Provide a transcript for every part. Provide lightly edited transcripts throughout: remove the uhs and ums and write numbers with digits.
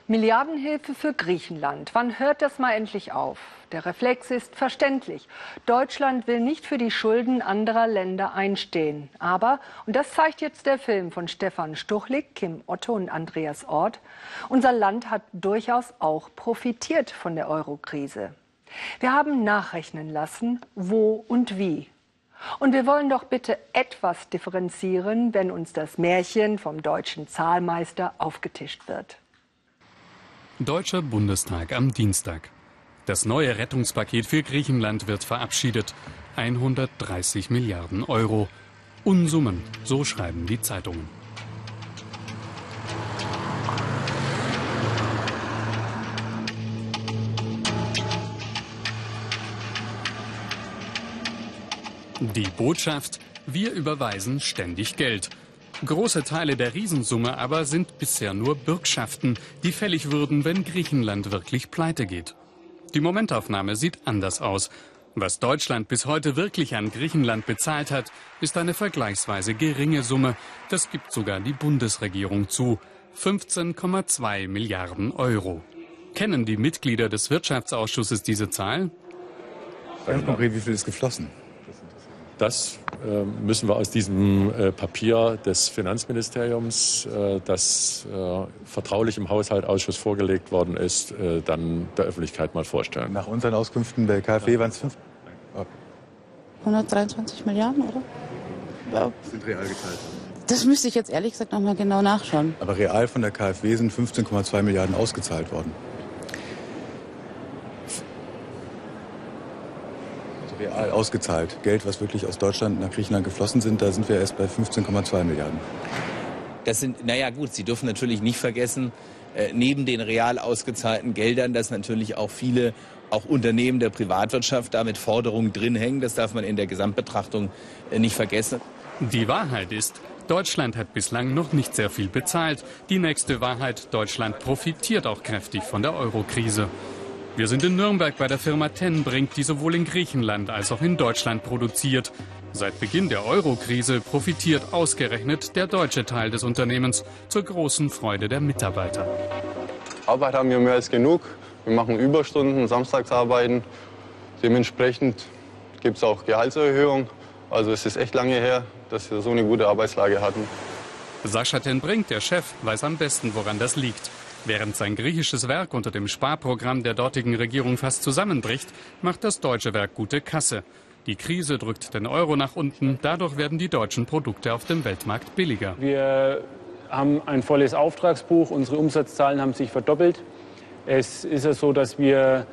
Milliardenhilfe für Griechenland. Wann hört das mal endlich auf? Der Reflex ist verständlich. Deutschland will nicht für die Schulden anderer Länder einstehen. Aber, und das zeigt jetzt der Film von Stefan Stuchlik, Kim Otto und Andreas Orth, unser Land hat durchaus auch profitiert von der Euro-Krise. Wir haben nachrechnen lassen, wo und wie. Und wir wollen doch bitte etwas differenzieren, wenn uns das Märchen vom deutschen Zahlmeister aufgetischt wird. Deutscher Bundestag am Dienstag. Das neue Rettungspaket für Griechenland wird verabschiedet. 130 Milliarden Euro. Unsummen, so schreiben die Zeitungen. Die Botschaft: Wir überweisen ständig Geld. Große Teile der Riesensumme aber sind bisher nur Bürgschaften, die fällig würden, wenn Griechenland wirklich pleite geht. Die Momentaufnahme sieht anders aus. Was Deutschland bis heute wirklich an Griechenland bezahlt hat, ist eine vergleichsweise geringe Summe. Das gibt sogar die Bundesregierung zu. 15,2 Milliarden Euro. Kennen die Mitglieder des Wirtschaftsausschusses diese Zahl? Ganz konkret, wie viel ist geflossen? Das müssen wir aus diesem Papier des Finanzministeriums, das vertraulich im Haushaltsausschuss vorgelegt worden ist, dann der Öffentlichkeit mal vorstellen. Nach unseren Auskünften der KfW waren es 123 Milliarden, oder? Ja. Sind real geteilt. Das müsste ich jetzt ehrlich gesagt noch mal genau nachschauen. Aber real von der KfW sind 15,2 Milliarden ausgezahlt worden. Real ausgezahlt. Geld, was wirklich aus Deutschland nach Griechenland geflossen sind, da sind wir erst bei 15,2 Milliarden. Das sind, naja gut, Sie dürfen natürlich nicht vergessen, neben den real ausgezahlten Geldern, dass natürlich auch viele, auch Unternehmen der Privatwirtschaft da mit Forderungen drin hängen. Das darf man in der Gesamtbetrachtung nicht vergessen. Die Wahrheit ist, Deutschland hat bislang noch nicht sehr viel bezahlt. Die nächste Wahrheit: Deutschland profitiert auch kräftig von der Euro-Krise. Wir sind in Nürnberg bei der Firma Tenbrink, die sowohl in Griechenland als auch in Deutschland produziert. Seit Beginn der Euro-Krise profitiert ausgerechnet der deutsche Teil des Unternehmens, zur großen Freude der Mitarbeiter. Arbeit haben wir mehr als genug. Wir machen Überstunden, Samstagsarbeiten. Dementsprechend gibt es auch Gehaltserhöhung. Also es ist echt lange her, dass wir so eine gute Arbeitslage hatten. Sascha Tenbrink, der Chef, weiß am besten, woran das liegt. Während sein griechisches Werk unter dem Sparprogramm der dortigen Regierung fast zusammenbricht, macht das deutsche Werk gute Kasse. Die Krise drückt den Euro nach unten, dadurch werden die deutschen Produkte auf dem Weltmarkt billiger. Wir haben ein volles Auftragsbuch, unsere Umsatzzahlen haben sich verdoppelt. Es ist ja so, dass wir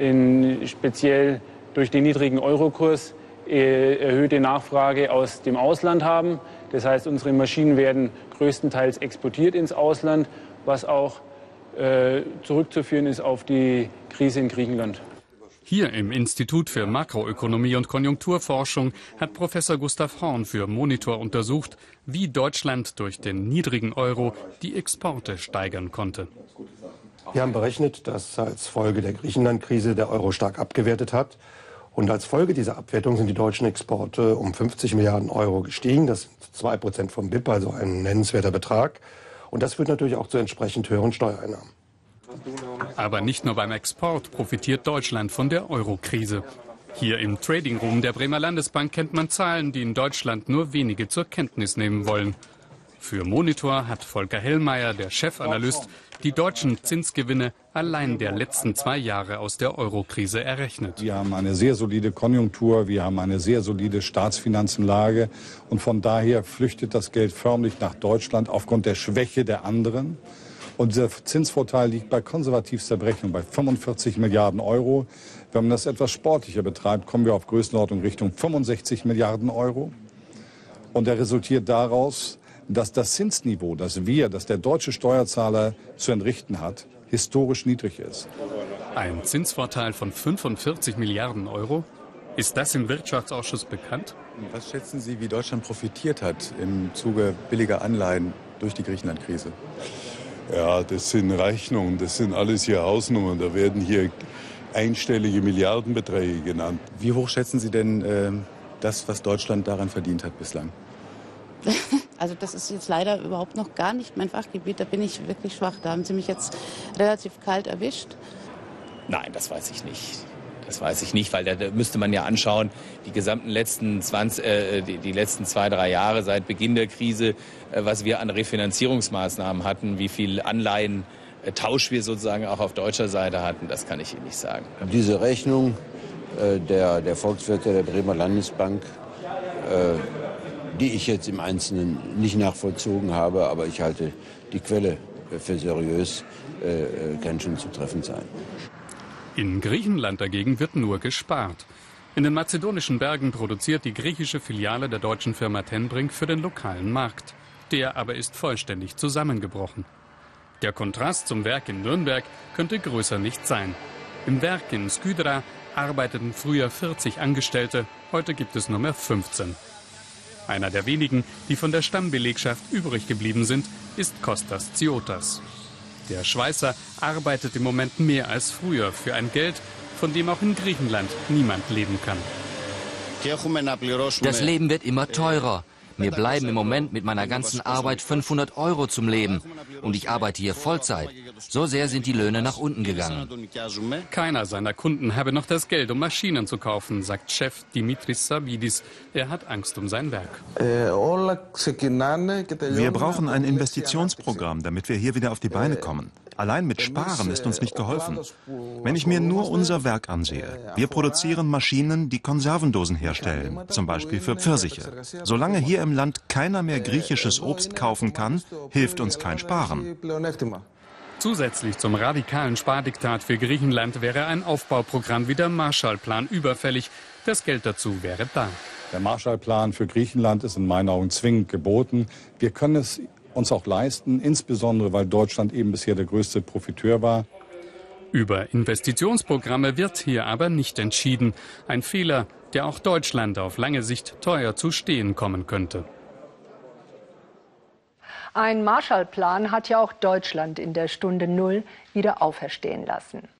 speziell durch den niedrigen Eurokurs erhöhte Nachfrage aus dem Ausland haben. Das heißt, unsere Maschinen werden größtenteils exportiert ins Ausland, was auch zurückzuführen ist auf die Krise in Griechenland. Hier im Institut für Makroökonomie und Konjunkturforschung hat Professor Gustav Horn für Monitor untersucht, wie Deutschland durch den niedrigen Euro die Exporte steigern konnte. Wir haben berechnet, dass als Folge der Griechenland-Krise der Euro stark abgewertet hat. Und als Folge dieser Abwertung sind die deutschen Exporte um 50 Milliarden Euro gestiegen. Das sind 2% vom BIP, also ein nennenswerter Betrag. Und das führt natürlich auch zu entsprechend höheren Steuereinnahmen. Aber nicht nur beim Export profitiert Deutschland von der Euro-Krise. Hier im Trading Room der Bremer Landesbank kennt man Zahlen, die in Deutschland nur wenige zur Kenntnis nehmen wollen. Für Monitor hat Volker Hellmeier, der Chefanalyst, die deutschen Zinsgewinne allein der letzten 2 Jahre aus der Euro-Krise errechnet. Wir haben eine sehr solide Konjunktur, wir haben eine sehr solide Staatsfinanzenlage und von daher flüchtet das Geld förmlich nach Deutschland aufgrund der Schwäche der anderen. Und dieser Zinsvorteil liegt bei konservativster Berechnung bei 45 Milliarden Euro. Wenn man das etwas sportlicher betreibt, kommen wir auf Größenordnung Richtung 65 Milliarden Euro. Und er resultiert daraus, dass das Zinsniveau, das der deutsche Steuerzahler zu entrichten hat, historisch niedrig ist. Ein Zinsvorteil von 45 Milliarden Euro? Ist das im Wirtschaftsausschuss bekannt? Was schätzen Sie, wie Deutschland profitiert hat im Zuge billiger Anleihen durch die Griechenland-Krise? Ja, das sind Rechnungen, das sind alles hier Hausnummern. Da werden hier einstellige Milliardenbeträge genannt. Wie hoch schätzen Sie denn das, was Deutschland daran verdient hat bislang? Also das ist jetzt leider überhaupt noch gar nicht mein Fachgebiet. Da bin ich wirklich schwach. Da haben Sie mich jetzt relativ kalt erwischt. Nein, das weiß ich nicht. Das weiß ich nicht, weil da müsste man ja anschauen, die gesamten letzten 2, 3 Jahre seit Beginn der Krise, was wir an Refinanzierungsmaßnahmen hatten, wie viel Anleihentausch wir sozusagen auch auf deutscher Seite hatten, das kann ich Ihnen nicht sagen. Diese Rechnung der Volkswirte der Bremer Landesbank, die ich jetzt im Einzelnen nicht nachvollzogen habe, aber ich halte die Quelle für seriös, kann schon zutreffend sein. In Griechenland dagegen wird nur gespart. In den mazedonischen Bergen produziert die griechische Filiale der deutschen Firma Tenbrink für den lokalen Markt. Der aber ist vollständig zusammengebrochen. Der Kontrast zum Werk in Nürnberg könnte größer nicht sein. Im Werk in Skydra arbeiteten früher 40 Angestellte, heute gibt es nur mehr 15. Einer der wenigen, die von der Stammbelegschaft übrig geblieben sind, ist Kostas Tsiotas. Der Schweißer arbeitet im Moment mehr als früher für ein Geld, von dem auch in Griechenland niemand leben kann. Das Leben wird immer teurer. Mir bleiben im Moment mit meiner ganzen Arbeit 500 € zum Leben. Und ich arbeite hier Vollzeit. So sehr sind die Löhne nach unten gegangen. Keiner seiner Kunden habe noch das Geld, um Maschinen zu kaufen, sagt Chef Dimitris Savvidis. Er hat Angst um sein Werk. Wir brauchen ein Investitionsprogramm, damit wir hier wieder auf die Beine kommen. Allein mit Sparen ist uns nicht geholfen. Wenn ich mir nur unser Werk ansehe, wir produzieren Maschinen, die Konservendosen herstellen, zum Beispiel für Pfirsiche. Solange hier im Land keiner mehr griechisches Obst kaufen kann, hilft uns kein Sparen. Zusätzlich zum radikalen Spardiktat für Griechenland wäre ein Aufbauprogramm wie der Marshallplan überfällig. Das Geld dazu wäre da. Der Marshallplan für Griechenland ist in meinen Augen zwingend geboten. Wir können es uns auch leisten, insbesondere weil Deutschland eben bisher der größte Profiteur war. Über Investitionsprogramme wird hier aber nicht entschieden. Ein Fehler, der auch Deutschland auf lange Sicht teuer zu stehen kommen könnte. Ein Marshallplan hat ja auch Deutschland in der Stunde Null wieder auferstehen lassen.